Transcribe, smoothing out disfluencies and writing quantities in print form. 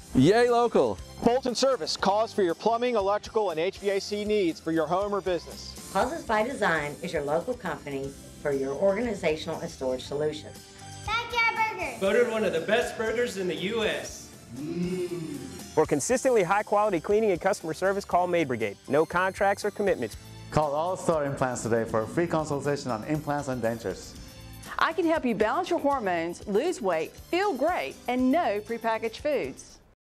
Yay local! Bolton Service calls for your plumbing, electrical, and HVAC needs for your home or business. Closest by Design is your local company for your organizational and storage solutions. Backyard Burgers. Voted one of the best burgers in the U.S. For consistently high-quality cleaning and customer service, call Maid Brigade. No contracts or commitments. Call All Star Implants today for a free consultation on implants and dentures. I can help you balance your hormones, lose weight, feel great, and no prepackaged foods.